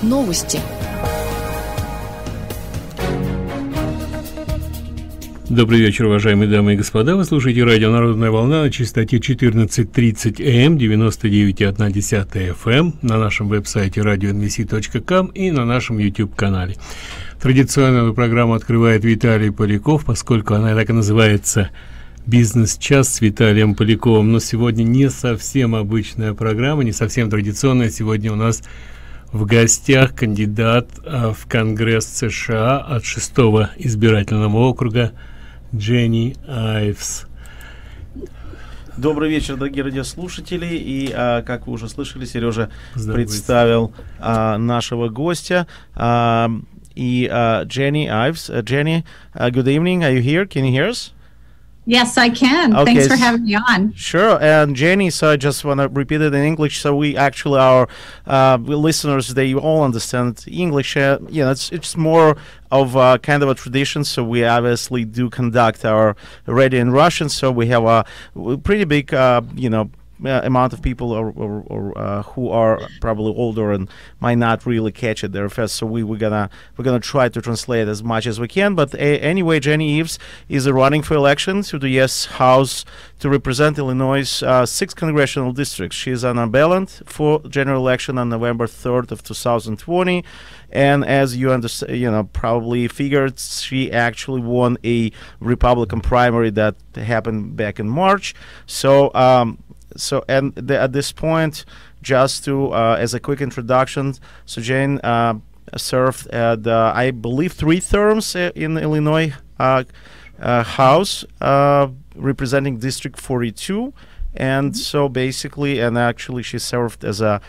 Новости. Добрый вечер, уважаемые дамы и господа. Вы слушаете радио «Народная волна» на частоте 14:30 АМ, 99,1 FM, на нашем веб-сайте radio.nvc.com и на нашем YouTube-канале. Традиционно эту программу открывает Виталий Поляков, поскольку она так и называется «Бизнес-час» с Виталием Поляковым. Но сегодня не совсем обычная программа, не совсем традиционная. Сегодня у нас в гостях кандидат в Конгресс США от 6-го избирательного округа Дженни Айвс. Добрый вечер, дорогие радиослушатели. И, как вы уже слышали, Сережа представил нашего гостя. Jenny Ives. Jenny, good evening. Are you here? Can you hear us? Yes, I can. Okay. Thanks for having me on. Sure. And Jenny, so I just want to repeat it in English. So we actually, our listeners, they all understand English. It's more of kind of a tradition. So we obviously do conduct our radio in Russian. So we have a pretty big, amount of people who are probably older and might not really catch it there first. So we're gonna try to translate as much as we can. But anyway, Jenny Ives is running for election to the U.S. House to represent Illinois' 6 congressional districts. She is on a ballot for general election on November 3rd of 2020. And as you understand, probably figured, she actually won a Republican primary that happened back in March. At this point, just to as a quick introduction, so Jane served at I believe 3 terms in Illinois House, representing District 42. And so basically, and actually she served as a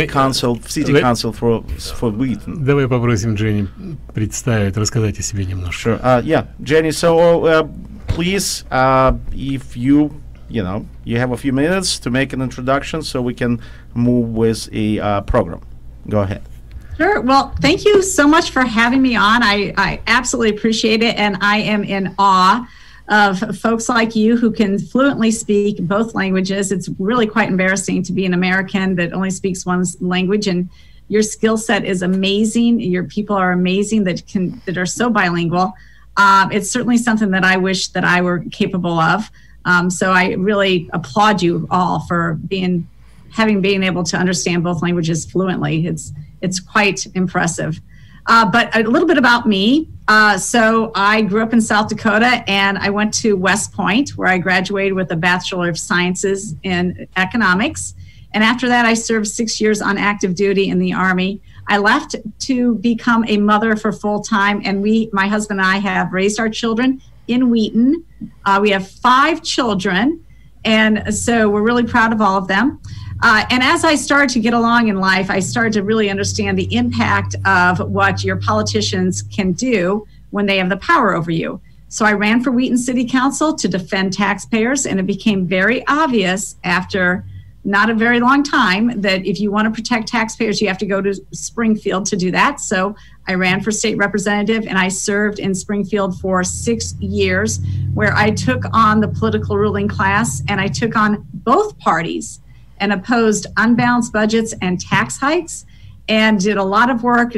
city council for Wheaton. Давай попросим Дженни представить, рассказать о себе немножко. Sure. Jenny, so please, if you have a few minutes to make an introduction so we can move with a program. Go ahead. Sure. Well, thank you so much for having me on. I absolutely appreciate it. And I am in awe of folks like you who can fluently speak both languages. It's really quite embarrassing to be an American that only speaks one language. And your skill set is amazing. Your people are amazing that are so bilingual. It's certainly something that I wish that I were capable of. So I really applaud you all for being able to understand both languages fluently. It's quite impressive. But a little bit about me. So I grew up in South Dakota, and I went to West Point, where I graduated with a Bachelor of Sciences in Economics. And after that, I served 6 years on active duty in the Army. I left to become a mother for full time, and my husband and I have raised our children in Wheaton. We have 5 children, and so we're really proud of all of them. And as I started to get along in life, I started to really understand the impact of what your politicians can do when they have the power over you. So I ran for Wheaton City Council to defend taxpayers, and it became very obvious after not a very long time that if you want to protect taxpayers, you have to go to Springfield to do that. So I ran for state representative, and I served in Springfield for 6 years, where I took on the political ruling class, and I took on both parties and opposed unbalanced budgets and tax hikes, and did a lot of work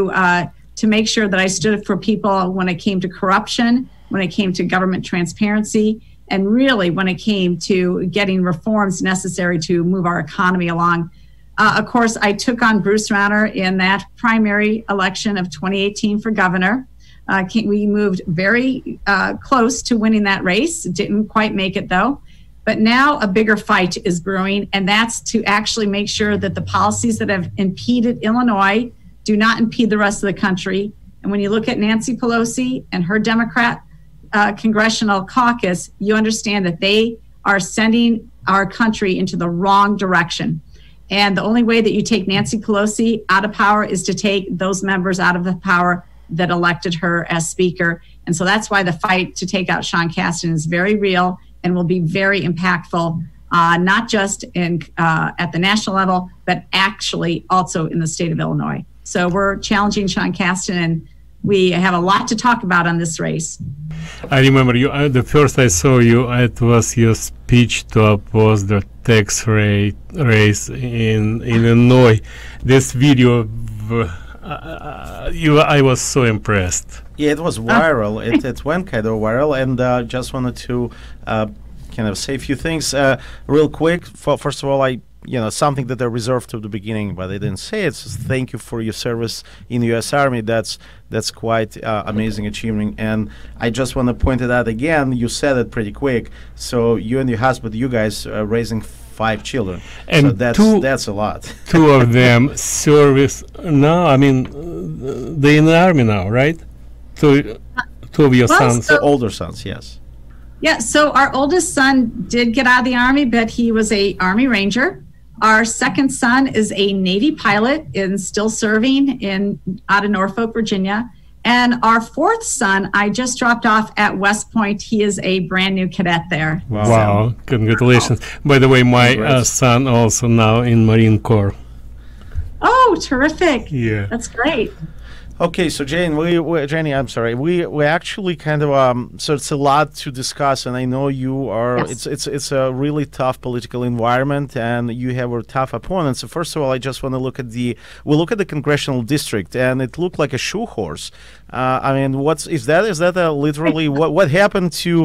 to make sure that I stood up for people when it came to corruption, when it came to government transparency, and really when it came to getting reforms necessary to move our economy along. Of course, I took on Bruce Rauner in that primary election of 2018 for governor. We moved very close to winning that race. Didn't quite make it, though. But now a bigger fight is brewing, and that's to actually make sure that the policies that have impeded Illinois do not impede the rest of the country. And when you look at Nancy Pelosi and her Democrat congressional caucus, you understand that they are sending our country into the wrong direction. And the only way that you take Nancy Pelosi out of power is to take those members out of the power that elected her as speaker. And so that's why the fight to take out Sean Casten is very real and will be very impactful, not just at the national level, but actually also in the state of Illinois. So we're challenging Sean Casten, and we have a lot to talk about on this race. I remember you. The first I saw you, it was your speech to oppose the tax rate raise in Illinois. This video I was so impressed. Yeah, it was viral. It went kind of viral, and just wanted to kind of say a few things real quick. First of all, something that I reserved to the beginning, but I didn't say it. So thank you for your service in the U.S. Army. That's quite amazing achievement. And I just want to point it out again. You said it pretty quick. So you and your husband, you guys are raising 5 children. And so that's a lot. 2 of them service now. I mean, they're in the army now, right? 2 of your sons. The older sons, yes. Yeah, so our oldest son did get out of the Army, but he was a Army Ranger. Our second son is a Navy pilot and still serving out of Norfolk, Virginia. And our 4th son, I just dropped off at West Point. He is a brand new cadet there. Wow, congratulations. By the way, my son also now in Marine Corps. Oh, terrific. Yeah. That's great. Okay, so Jenny, I'm sorry. We actually kind of so it's a lot to discuss, and I know you are. Yes. It's a really tough political environment, and you have a tough opponent. So first of all, I just want to look at the congressional district, and it looked like a shoe horse. I mean, is that literally what happened to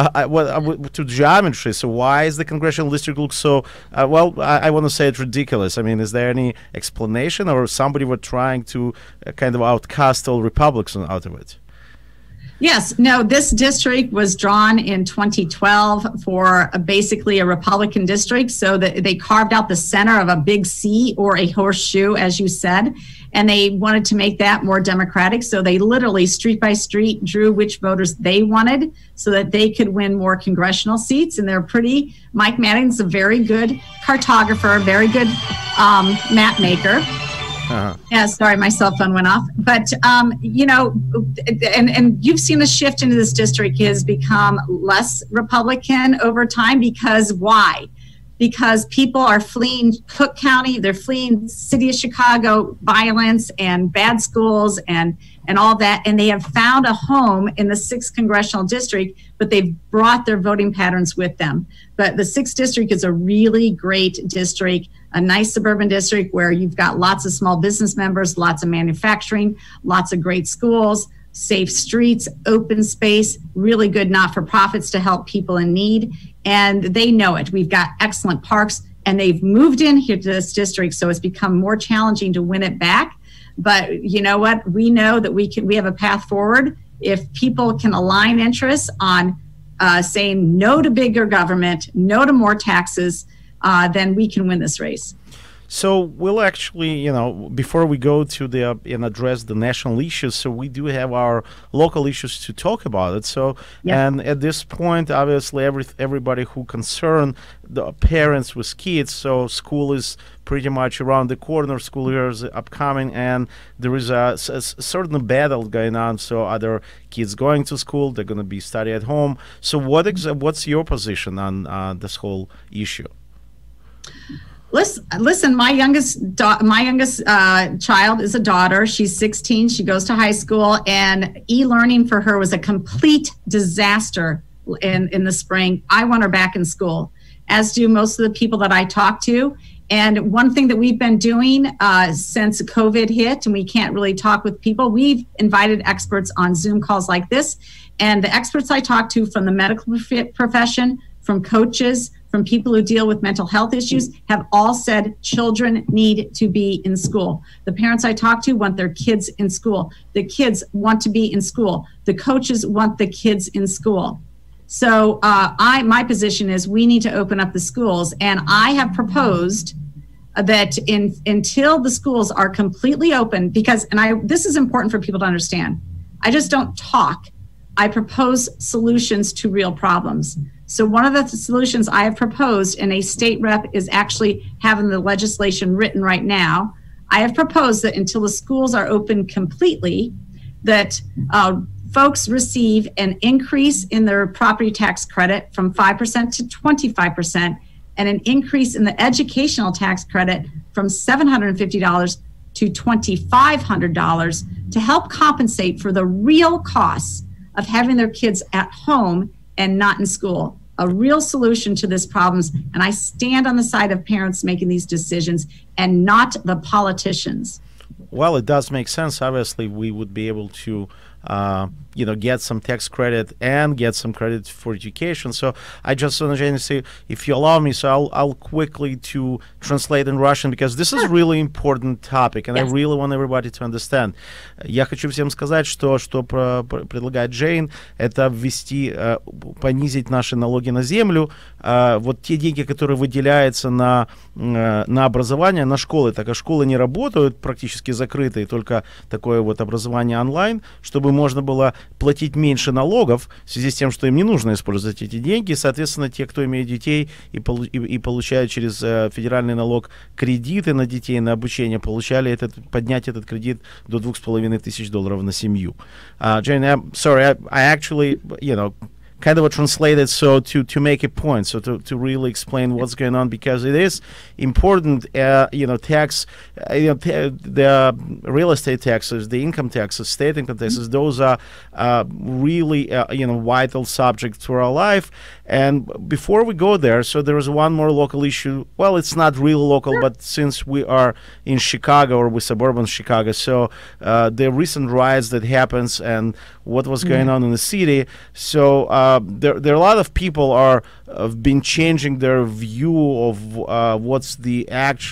to geometry? So why is the congressional district look so? I want to say it's ridiculous. I mean, is there any explanation, or somebody were trying to kind of outcast all Republicans out of it? Yes, no, this district was drawn in 2012 for basically a Republican district. So that they carved out the center of a big C or a horseshoe, as you said, and they wanted to make that more democratic. So they literally street by street drew which voters they wanted so that they could win more congressional seats. And they're pretty, Mike Madigan's a very good cartographer, very good map maker. Yeah, sorry, my cell phone went off. But, and you've seen the shift into this district has become less Republican over time because why? Because people are fleeing Cook County, they're fleeing city of Chicago violence and bad schools and all that, and they have found a home in the 6th congressional district, but they've brought their voting patterns with them. But the 6th district is a really great district, a nice suburban district where you've got lots of small business members, lots of manufacturing, lots of great schools, safe streets, open space, really good not-for-profits to help people in need. And they know it. We've got excellent parks, and they've moved in here to this district, so it's become more challenging to win it back. But you know what? We know that we have a path forward. If people can align interests on saying no to bigger government, no to more taxes, then we can win this race. So we'll actually, before we go to and address the national issues, so we do have our local issues to talk about it. So, And at this point, obviously, everybody who concerned, the parents with kids, so school is pretty much around the corner, school year is upcoming, and there is a certain battle going on. So other kids going to school, they're going to be studying at home. So what's your position on this whole issue? Listen, my youngest child is a daughter. She's 16. She goes to high school, and e-learning for her was a complete disaster in the spring. I want her back in school, as do most of the people that I talk to. And one thing that we've been doing since COVID hit, and we can't really talk with people, we've invited experts on Zoom calls like this. And the experts I talk to from the medical profession, from coaches, from people who deal with mental health issues, have all said children need to be in school. The parents I talk to want their kids in school. The kids want to be in school. The coaches want the kids in school. So my position is we need to open up the schools, and I have proposed that until the schools are completely open, this is important for people to understand. I just don't talk. I propose solutions to real problems. So one of the solutions I have proposed, and a state rep is actually having the legislation written right now, I have proposed that until the schools are open completely, that folks receive an increase in their property tax credit from 5% to 25%, and an increase in the educational tax credit from $750 to $2,500 to help compensate for the real costs of having their kids at home and not in school. A real solution to this problem, and I stand on the side of parents making these decisions and not the politicians. well, it does make sense. Obviously, we would be able to get some tax credit and get some credit for education. So I just want to say, if you allow me, so I'll quickly to translate in Russian, because this is really important topic, and I really want everybody to understand. Я хочу всем сказать, что предлагает Джейн, это понизить наши налоги на землю, вот те деньги, которые выделяются на образование, на школы, так как школы не работают, практически закрытые, только такое вот образование онлайн, чтобы можно было платить меньше налогов в связи с тем, что им не нужно использовать эти деньги. Соответственно, те, кто имеет детей и получают через федеральный налог кредиты на детей, на обучение, получали поднять этот кредит до $2500 на семью. Jane, I'm sorry, I actually, kind of translated so to make a point, so to really explain what's going on, because it is important. Tax, the real estate taxes, the income taxes, state income taxes, those are really vital subjects for our life. And before we go there, so there is one more local issue. Well, it's not really local, but since we are in Chicago, or with suburban Chicago, so the recent riots that happens and what was going on in the city, so there are a lot of people have been changing their view of what's the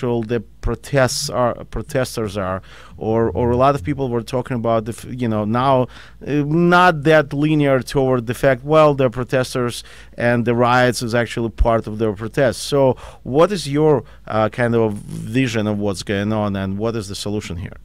protesters are, or a lot of people were talking about now not that linear toward the fact, well, the protesters and the riots is actually part of their protests. So what is your kind of vision of what's going on, and what is the solution here?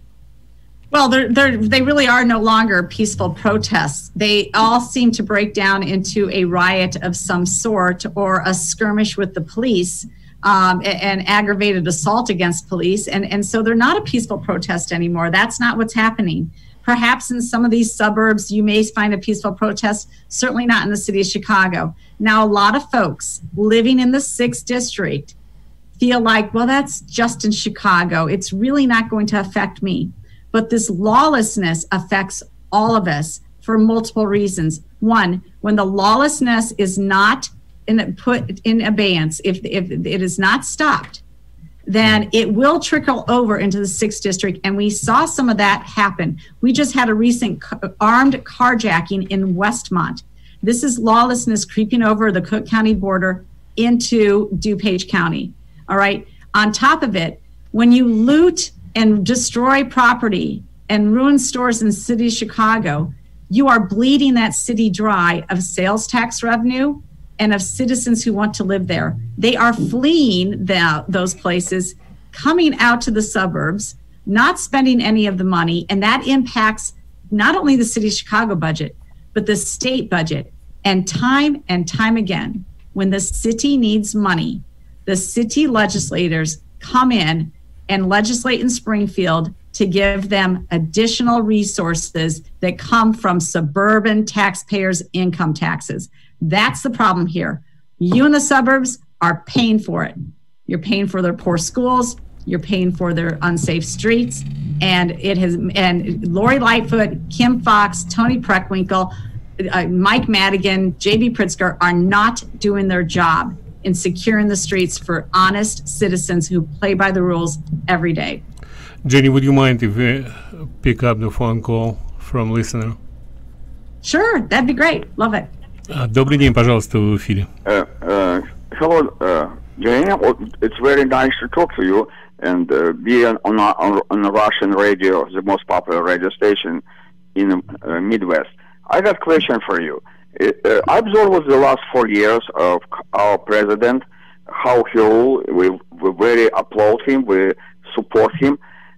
Well, they really are no longer peaceful protests. They all seem to break down into a riot of some sort, or a skirmish with the police, and aggravated assault against police. And so they're not a peaceful protest anymore. That's not what's happening. Perhaps in some of these suburbs, you may find a peaceful protest, certainly not in the city of Chicago. Now, a lot of folks living in the 6th district feel like, well, that's just in Chicago. It's really not going to affect me. But this lawlessness affects all of us for multiple reasons. One, when the lawlessness is not put in abeyance, if it is not stopped, then it will trickle over into the 6th district. And we saw some of that happen. We just had a recent armed carjacking in Westmont. This is lawlessness creeping over the Cook County border into DuPage County. All right. On top of it, when you loot and destroy property and ruin stores in the city of Chicago, you are bleeding that city dry of sales tax revenue and of citizens who want to live there. They are fleeing those places, coming out to the suburbs, not spending any of the money, and that impacts not only the city of Chicago budget, but the state budget. And time again, when the city needs money, the city legislators come in and legislate in Springfield to give them additional resources that come from suburban taxpayers' income taxes. That's the problem here. You in the suburbs are paying for it. You're paying for their poor schools. You're paying for their unsafe streets. And Lori Lightfoot, Kim Fox, Tony Preckwinkle, Mike Madigan, J.B. Pritzker are not doing their job in securing the streets for honest citizens who play by the rules every day. Jenny, would you mind if we pick up the phone call from listener? Sure, that'd be great. Love it. Добрый день, пожалуйста, в эфире. Hello, Jenny. It's very nice to talk to you and be on a Russian radio, the most popular radio station in the Midwest. I got a question for you. I observed the last 4 years of our president, how he ruled. We very applaud him, we support him.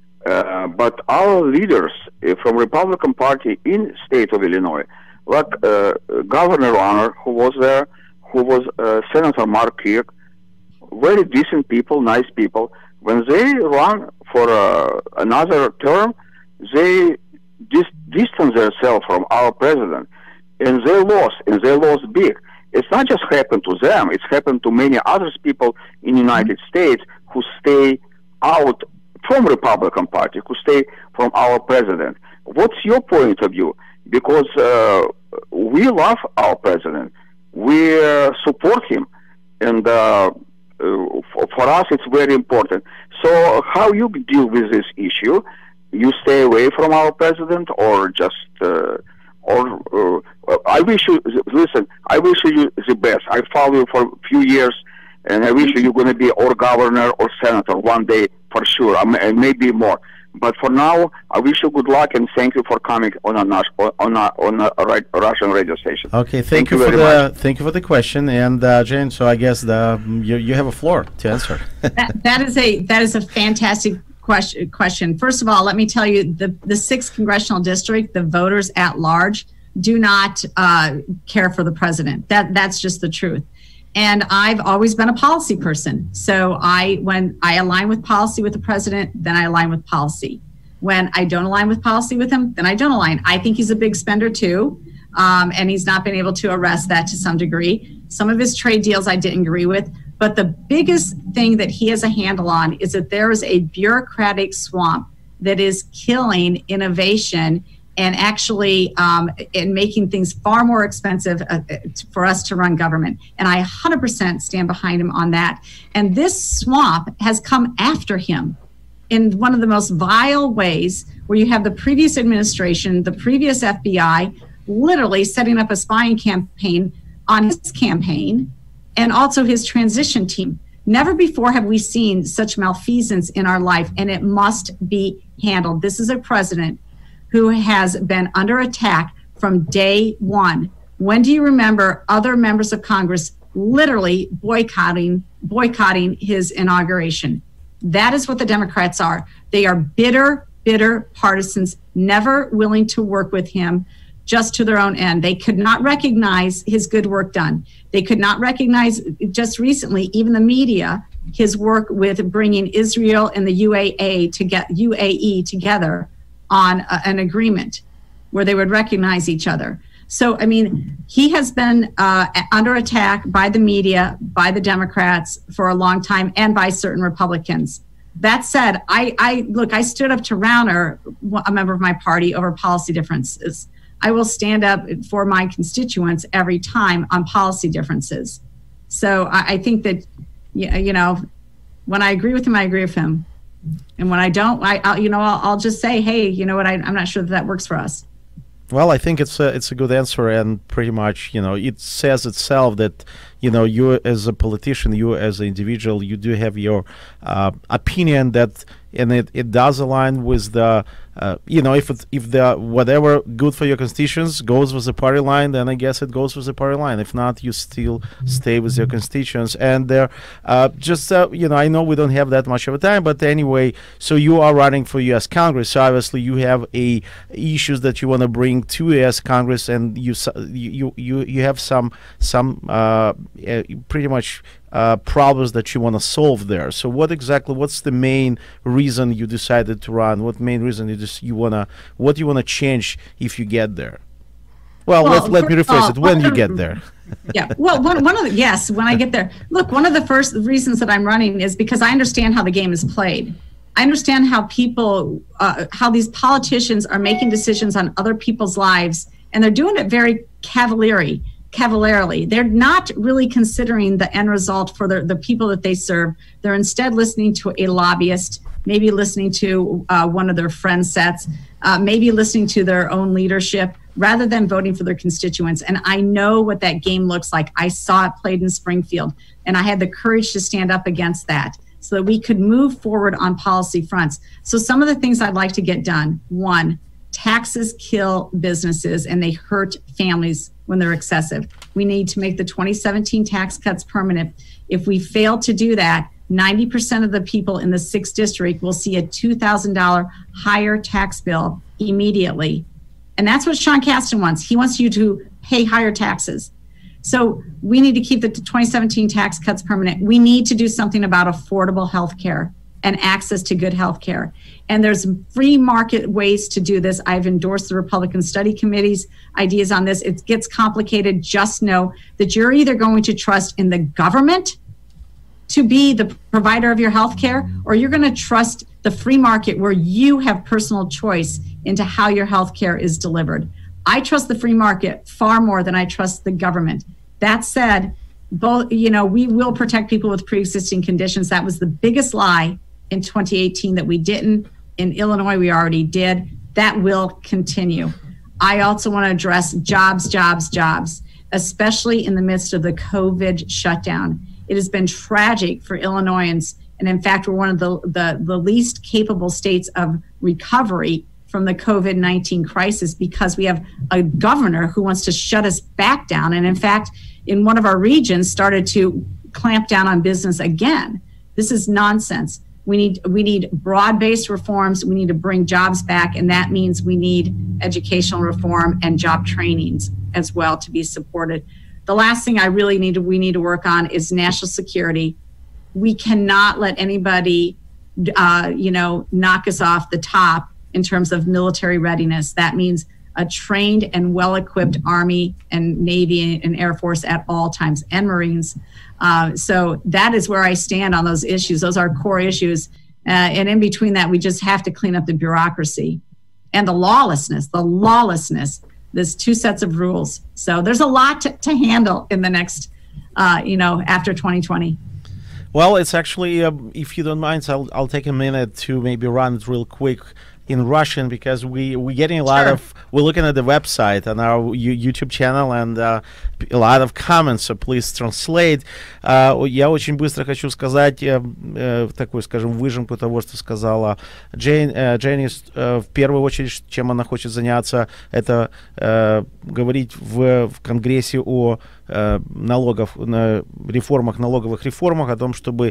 But our leaders from Republican Party in state of Illinois, like Governor Warner, who was there, who was Senator Mark Kirk, very decent people, nice people. When they run for another term, they distance themselves from our president. And they lost big. It's not just happened to them, it's happened to many other people in the United States who stay out from Republican Party, who stay from our president. What's your point of view? Because we love our president, we support him, and for us it's very important. So how you deal with this issue, you stay away from our president, or just, I wish you, listen, I wish you the best. I follow you for a few years, and I wish you're going to be or governor or senator one day for sure, and maybe more. But for now, I wish you good luck, and thank you for coming on a Russian radio station. Okay, thank you for the question, and Jane. So I guess you have a floor to answer. that is a fantastic question. First of all, let me tell you, the 6th congressional district, the voters at large do not care for the president. That's just the truth. And I've always been a policy person. So when I align with policy with the president, then I align with policy. When I don't align with policy with him, then I don't align. I think he's a big spender too. And he's not been able to arrest that to some degree. Some of his trade deals I didn't agree with. But the biggest thing that he has a handle on is that there is a bureaucratic swamp that is killing innovation and actually in making things far more expensive for us to run government. And I 100% stand behind him on that. And this swamp has come after him in one of the most vile ways, where you have the previous administration, the previous FBI, literally setting up a spying campaign on his campaign and also his transition team. Never before have we seen such malfeasance in our life, and it must be handled. This is a president who has been under attack from day one. When do you remember other members of Congress literally boycotting his inauguration? That is what the Democrats are. They are bitter partisans, never willing to work with him, just to their own end. They could not recognize his good work done. They could not recognize, just recently, even the media, his work with bringing Israel and the UAE together on an agreement where they would recognize each other. So, I mean, he has been under attack by the media, by the Democrats for a long time, and by certain Republicans. That said, I stood up to Rauner, a member of my party, over policy differences. I will stand up for my constituents every time on policy differences. So I think that, you know, when I agree with him, I agree with him. And when I don't, I'll just say, hey, you know what, I'm not sure that works for us. Well, I think it's a good answer, and pretty much, you know, it says itself that, you know, you as a politician, you as an individual, you do have your opinion that, and it does align with the, you know, if the whatever good for your constituents goes with the party line, then I guess it goes with the party line. If not, you still stay with your constituents. And you know, I know we don't have that much of a time, but anyway, so you are running for U.S. Congress. So obviously, you have issues that you want to bring to U.S. Congress, and you have some pretty much problems that you want to solve there. So what's the main reason you decided to run? What main reason what you want to change if you get there? Well, let me rephrase it. When you get there. Yeah. Well, when I get there. Look, one of the first reasons that I'm running is because I understand how the game is played. I understand how how these politicians are making decisions on other people's lives, and they're doing it very cavalierly. They're not really considering the end result for the people that they serve. They're instead listening to a lobbyist, maybe listening to one of their friend sets, maybe listening to their own leadership, rather than voting for their constituents. And I know what that game looks like. I saw it played in Springfield, and I had the courage to stand up against that so that we could move forward on policy fronts. So some of the things I'd like to get done: 1, taxes kill businesses and they hurt families when they're excessive. We need to make the 2017 tax cuts permanent. If we fail to do that, 90% of the people in the 6th district will see a $2,000 higher tax bill immediately. And that's what Sean Casten wants. He wants you to pay higher taxes. So we need to keep the 2017 tax cuts permanent. We need to do something about affordable health care and access to good health care. And there's free market ways to do this. I've endorsed the Republican Study Committee's ideas on this. It gets complicated. Just know that you're either going to trust in the government to be the provider of your health care, or you're going to trust the free market where you have personal choice into how your health care is delivered. I trust the free market far more than I trust the government. That said, we will protect people with pre-existing conditions. That was the biggest lie in 2018 that we didn't. In Illinois, we already did. That will continue. I also want to address jobs, especially in the midst of the COVID shutdown. It has been tragic for Illinoisans. And in fact, we're one of the least capable states of recovery from the COVID-19 crisis because we have a governor who wants to shut us back down. And in fact, in one of our regions started to clamp down on business again. This is nonsense. We need broad-based reforms. We need to bring jobs back. And that means we need educational reform and job trainings as well to be supported. The last thing we need to work on is national security. We cannot let anybody, knock us off the top in terms of military readiness. That means a trained and well-equipped Army and Navy and Air Force at all times, and Marines. So that is where I stand on those issues. Those are core issues. And in between that, we just have to clean up the bureaucracy and the lawlessness. There's two sets of rules. So there's a lot to handle in the next, after 2020. Well, it's actually, if you don't mind, I'll take a minute to maybe run it real quick in Russian, because we're getting a lot of, we're looking at the website on our YouTube channel, and a lot of comments, so please translate. Я очень быстро хочу сказать такую, скажем, выжимку того, что сказала Дженни. В первую очередь, чем она хочет заняться, это говорить в Конгрессе о налоговых реформах, о том, чтобы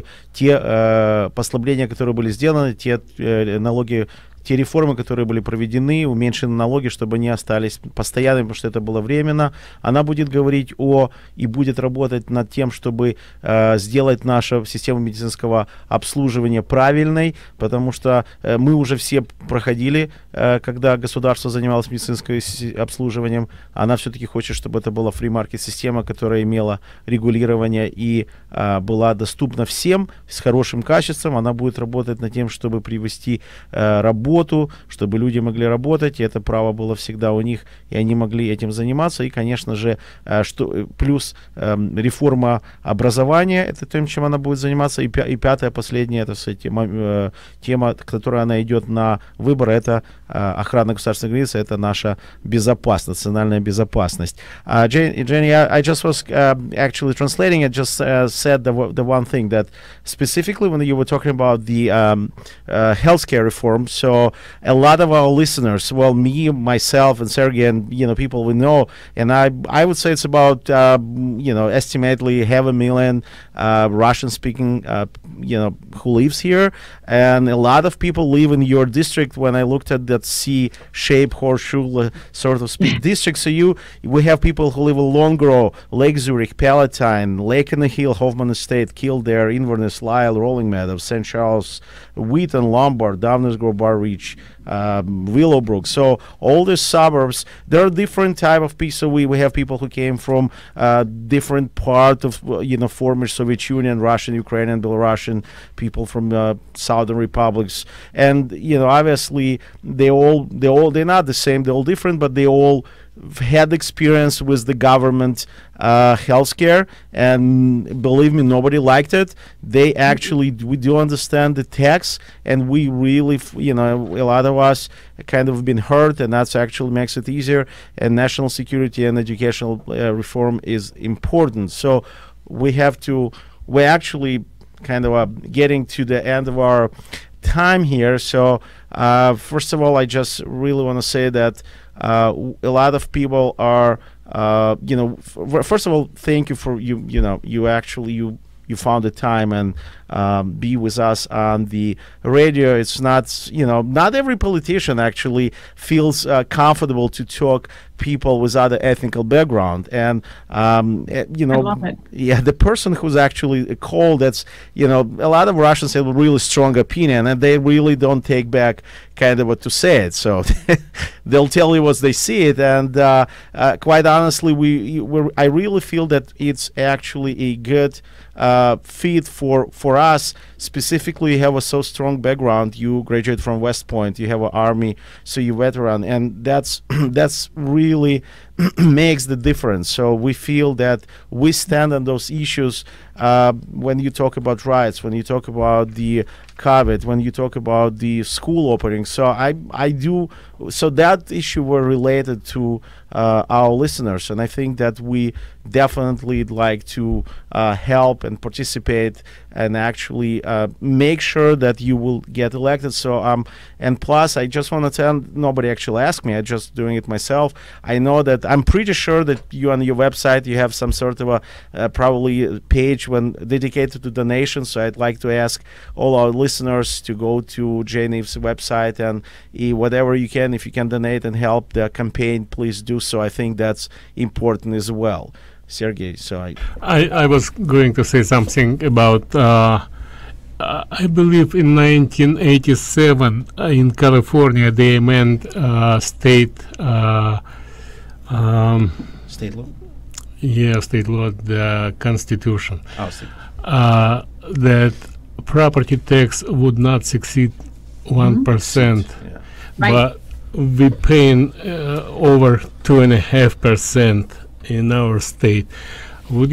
те послабления, которые были сделаны, те налоги, те реформы, которые были проведены, уменьшены налоги, чтобы они остались постоянными, потому что это было временно. Она будет говорить и будет работать над тем, чтобы сделать нашу систему медицинского обслуживания правильной, потому что мы уже все проходили, когда государство занималось медицинским обслуживанием. Она все-таки хочет, чтобы это была фри-маркет система, которая имела регулирование и была доступна всем с хорошим качеством. Она будет работать над тем, чтобы привести работу, чтобы люди могли работать, и это право было всегда у них, и они могли этим заниматься. И, конечно же, плюс реформа образования, это тем, чем она будет заниматься. И пятая, последняя, это тема, которая она идет на выборы, это охрана государственной границы, это наша безопасность, национальная безопасность. Jenny, I just was actually translating it, just said the one thing, that specifically when you were talking about the healthcare reform, so a lot of our listeners, well, me, myself, and Sergey, and people we know, and I would say it's about estimatedly 500,000 Russian-speaking who lives here, and a lot of people live in your district. When I looked at that C-shaped horseshoe sort of speak district, so we have people who live in Longgrove, Lake Zurich, Palatine, Lake in the Hill, Hoffman Estate, Kildare, Inverness, Lisle, Rolling Meadows, St. Charles, Wheaton, Lombard, Downers Grove, Bar Reach, Willowbrook. So all these suburbs, there are different type of people. So we have people who came from different part of former Soviet Union, Russian, Ukrainian, Belarusian, people from southern republics, and obviously they're not the same, they're all different, but they all had experience with the government healthcare, and believe me, nobody liked it. We do understand the tax, and we really, a lot of us kind of been hurt, and that's actually makes it easier. And national security and educational reform is important. So we're actually kind of getting to the end of our time here. So first of all, I just really want to say that a lot of people are, first of all, thank you for you found the time and be with us on the radio. It's not, not every politician actually feels comfortable to talk people with other ethnical background, and I love it. Yeah, the person who's actually called, that's a lot of Russians have a really strong opinion, and they really don't take back kind of what to say it, so they'll tell you what they see it, and quite honestly, I really feel that it's actually a good fit for us. Specifically, you have a so strong background. You graduated from West Point, you have an army, so you're veteran, and that's really makes the difference. So we feel that we stand on those issues when you talk about riots, when you talk about the COVID, when you talk about the school opening. So I do. So that issue were related to our listeners, and I think that we definitely like to help and participate and actually make sure that you will get elected. So and plus, I just want to tell, nobody actually asked me. I'm just doing it myself. I know that I'm pretty sure that you on your website you have some sort of a probably page when dedicated to donations. So I'd like to ask all our listeners to go to JNIF's website and whatever you can, if you can donate and help the campaign, please do so. I think that's important as well. Sergey, so I was going to say something about I believe in 1987 in California they amend state state law. Yeah, state law, the Constitution. Oh, state. That property tax would not exceed 1%, Yeah. but we paying over 2.5% in our state. Would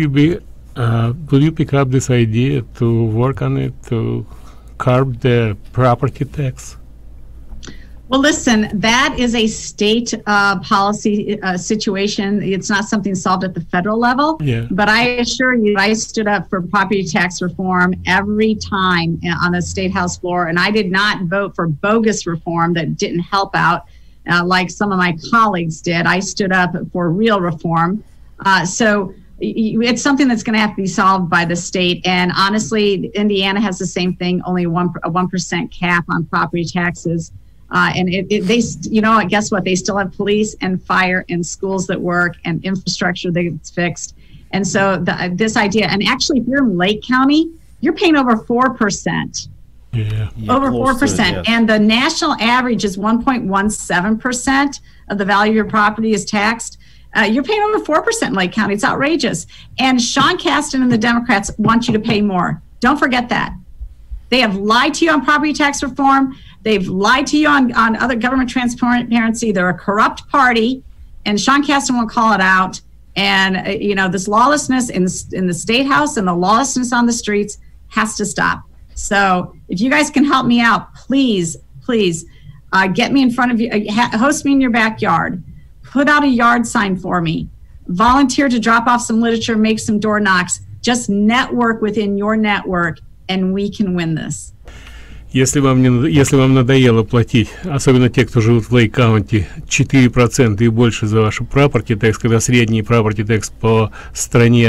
you pick up this idea to work on it to curb the property tax? Well, listen, that is a state policy situation. It's not something solved at the federal level. Yeah. But I assure you, I stood up for property tax reform every time on the state house floor, and I did not vote for bogus reform that didn't help out like some of my colleagues did. I stood up for real reform. So it's something that's going to have to be solved by the state. And honestly, Indiana has the same thing, only a 1% cap on property taxes. And guess what? They still have police and fire and schools that work and infrastructure that's fixed. And so this idea, and actually, if you're in Lake County, you're paying over 4%. Yeah. Over 4%. Yes. And the national average is 1.17% of the value of your property is taxed. You're paying over 4% in Lake County. It's outrageous. And Sean Casten and the Democrats want you to pay more. Don't forget that. They have lied to you on property tax reform. They've lied to you on other government transparency. They're a corrupt party, and Sean Casten will call it out. And, this lawlessness in the State House and the lawlessness on the streets has to stop. So if you guys can help me out, please, get me in front of you, host me in your backyard, put out a yard sign for me, volunteer to drop off some literature, make some door knocks, just network within your network, and we can win this. Если вам надоело платить, особенно те, кто живут в Лейк-Каунти, 4% и больше за вашу property tax, когда средний property tax по стране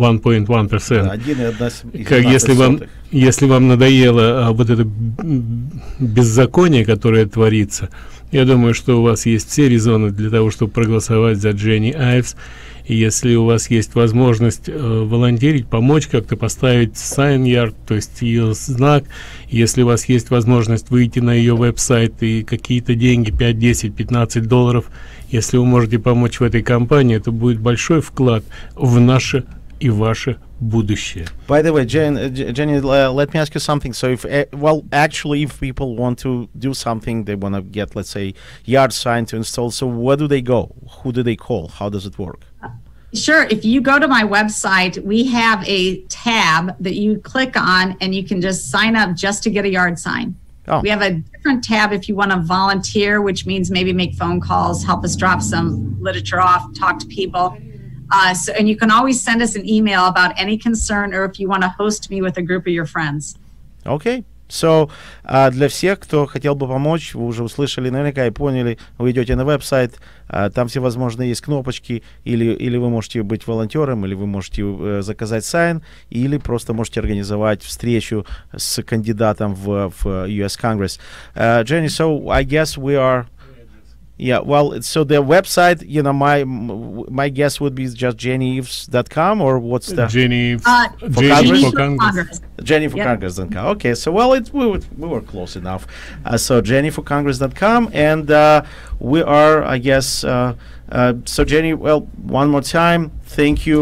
1.1%. Если вам надоело вот это беззаконие, которое творится, я думаю, что у вас есть все резоны для того, чтобы проголосовать за Дженни Айвс. И если у вас есть возможность волонтерить, помочь как-то поставить sign yard, то есть ее знак, если у вас есть возможность выйти на ее веб-сайт и какие-то деньги, 5, 10, 15 долларов, если вы можете помочь в этой кампании, это будет большой вклад в наше и ваше будущее. By the way, Jenny, let me ask you something. So if people want to do something, they want to get, let's say, yard sign to install. So where do they go? Who do they call? How does it work? Sure. If you go to my website, we have a tab that you click on and you can just sign up just to get a yard sign. Oh. We have a different tab if you want to volunteer, which means maybe make phone calls, help us drop some literature off, talk to people. And you can always send us an email about any concern or if you want to host me with a group of your friends. Okay. So, для всех, кто хотел бы помочь, вы уже услышали наверняка и поняли, вы идете на веб-сайт, там всевозможные есть кнопочки, или вы можете быть волонтером, или вы можете заказать сайн, или просто можете организовать встречу с кандидатом в US Congress. Jenny, so I guess we are... Yeah, well, so the website, my guess would be just JennyIves.com, or what's the... Jenny for Congress. JennyForCongress.com. Okay, so we were close enough. So JennyForCongress.com, and we are, I guess... so Jenny, well, one more time, thank you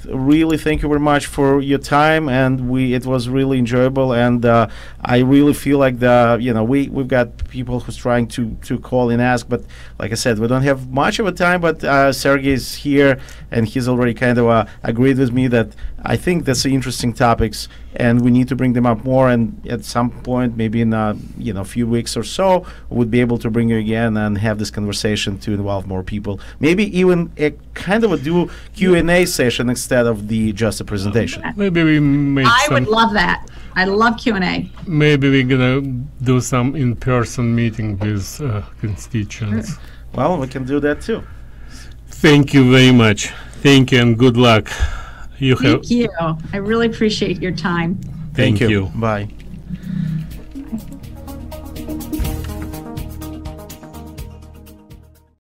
really thank you very much for your time, and it was really enjoyable, and I really feel like we've got people who's trying to call and ask, but like I said, we don't have much of a time, but Sergey is here, and he's already kind of agreed with me that I think that's interesting topics, and we need to bring them up more, and at some point, maybe in a few weeks or so, we'll be able to bring you again and have this conversation to involve more people. Maybe even a kind of a do Q&A session instead of just a presentation. Maybe we make I would love that. I love Q&A. Maybe we're gonna do some in-person meeting with constituents. Well, we can do that too. Thank you very much. Thank you and good luck. Thank you. I really appreciate your time. Thank you. Bye.